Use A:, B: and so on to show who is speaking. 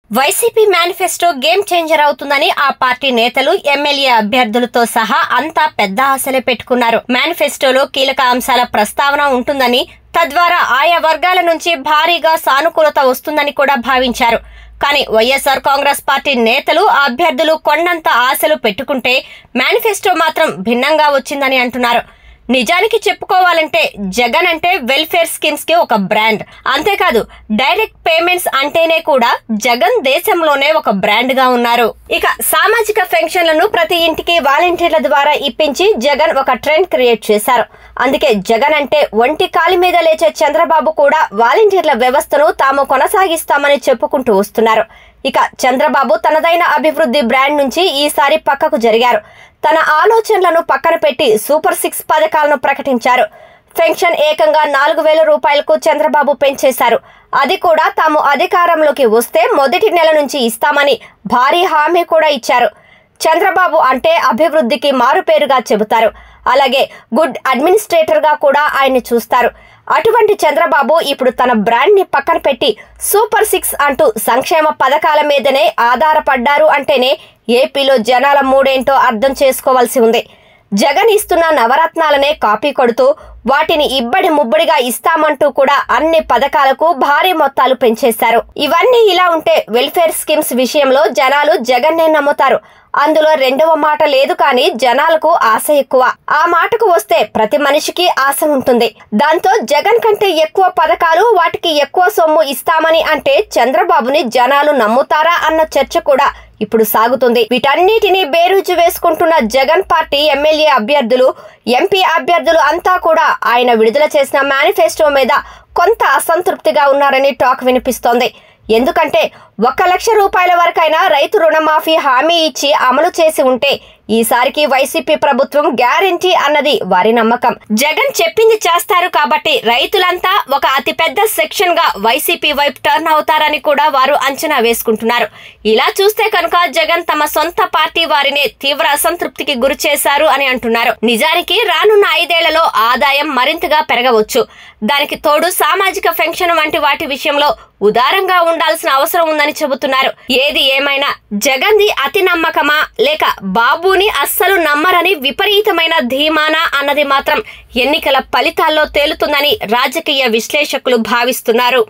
A: YCP manifesto game changer అవుతుందని ఆ party నేతలు, ఎమ్మెల్యే అభ్యర్థులతో సహా అంతా పెద్ద ఆశలే పెట్టుకున్నారు. మేనిఫెస్టోలో కీలక అంశాల ప్రస్తావన ఉంటుందని, తద్వారా ఆయా వర్గాల నుంచి భారీగా సానుకూలత వస్తుందని కూడా భావించారు. కానీ వైఎస్ఆర్ కాంగ్రెస్ పార్టీ నేతలు, అభ్యర్థులు కొండంత ఆశలు పెట్టుకుంటే మేనిఫెస్టో మాత్రం భిన్నంగా వచ్చిందని అంటున్నారు. నిజానికి చెప్పుకోవాలంటే జగన్ అంటే వెల్ఫేర్ స్కీమ్స్ కి ఒక బ్రాండ్. అంతేకాదు డైరెక్ట్ పేమెంట్స్ అంటేనే కూడా జగన్ దేశంలోనే ఒక బ్రాండ్ గా ఉన్నారు. ఇక సామాజిక పెన్షన్లను ప్రతి ఇంటికి వాలంటీర్ల ద్వారా ఇప్పించి జగన్ ఒక ట్రెండ్ క్రియేట్ చేశారు. అందుకే జగన్ అంటే ఒంటి కాలి మీద లేచే చంద్రబాబు కూడా వాలంటీర్ల వ్యవస్థను తాము కొనసాగిస్తామని చెప్పుకుంటూ వస్తున్నారు. ఇక చంద్రబాబు తనదైన అభివృద్ధి బ్రాండ్ నుంచి ఈసారి పక్కకు జరిగారు. తన ఆలోచనలను పక్కన పెట్టి సూపర్ 6 పథకాలను ప్రకటించారు. పెన్షన్ ఏకంగా 4,000 రూపాయలకు చంద్రబాబు పెంచేశారు. అది కూడా తాము అధికారంలోకి వస్తే మొదటి నెల నుంచి ఇస్తామని భారీ హామీ కూడా ఇచ్చారు. చంద్రబాబు అంటే అభివృద్ధికి మారుపేరుగా చెబుతారు. అలాగే గుడ్ అడ్మినిస్ట్రేటర్ గా కూడా ఆయన్ని చూస్తారు. అటువంటి చంద్రబాబు ఇప్పుడు తన బ్రాండ్ ని పక్కన పెట్టి సూపర్ 6 అంటూ సంక్షేమ పథకాల మీదనే ఆధారపడ్డారు అంటేనే ఏపీలో జనాల మూడేంటో అర్థం చేసుకోవాల్సి ఉంది. జగన్ ఇస్తున్న నవరత్నాలనే కాపీ కొడుతూ వాటిని ఇబ్బడి ముబ్బడిగా ఇస్తామంటూ కూడా అన్ని పథకాలకు భారీ మొత్తాలు పెంచేశారు. ఇవన్నీ ఇలా ఉంటే వెల్ఫేర్ స్కీమ్స్ విషయంలో జనాలు జగన్నే నమ్ముతారు. అందులో రెండవ మాట లేదు, కానీ జనాలకు ఆశ ఎక్కువ. ఆ మాటకు వస్తే ప్రతి మనిషికి ఆశ ఉంటుంది. దాంతో జగన్ కంటే ఎక్కువ పథకాలు, వాటికి ఎక్కువ సొమ్ము ఇస్తామని అంటే చంద్రబాబుని జనాలు నమ్ముతారా అన్న చర్చ కూడా ఇప్పుడు సాగుతుంది. వీటన్నిటిని బేరుజు వేసుకుంటున్న జగన్ పార్టీ ఎమ్మెల్యే అభ్యర్థులు, ఎంపీ అభ్యర్థులు అంతా కూడా ఆయన విడుదల చేసిన మేనిఫెస్టో మీద కొంత అసంతృప్తిగా ఉన్నారని టాక్ వినిపిస్తోంది. ఎందుకంటే 1,00,000 రూపాయల వరకైనా రైతు రుణమాఫీ హామీ ఇచ్చి అమలు చేసి ఉంటే ఈసారికి వైసీపీ ప్రభుత్వం గ్యారంటీ అన్నది వారి నమ్మకం. జగన్ చెప్పింది చేస్తారు కాబట్టి రైతులంతా ఒక అతిపెద్ద సెక్షన్ గా వైసీపీ వైపు టర్న్ అవుతారని కూడా వారు అంచనా వేసుకుంటున్నారు. ఇలా చూస్తే కనుక జగన్ తమ సొంత పార్టీ వారిని తీవ్ర అసంతృప్తికి గురి చేశారు అని అంటున్నారు. నిజానికి రానున్న 5 ఏళ్లలో ఆదాయం మరింతగా పెరగవచ్చు. దానికి తోడు సామాజిక పెన్షన్ వంటి వాటి విషయంలో ఉదారంగా ఉండాల్సిన అవసరం ఉందని చెబుతున్నారు. ఏది ఏమైనా జగన్ది అతి నమ్మకమా లేక బాబుని అస్సలు నమ్మరని విపరీతమైన ధీమానా అన్నది మాత్రం ఎన్నికల ఫలితాల్లో తేలుతుందని రాజకీయ విశ్లేషకులు భావిస్తున్నారు.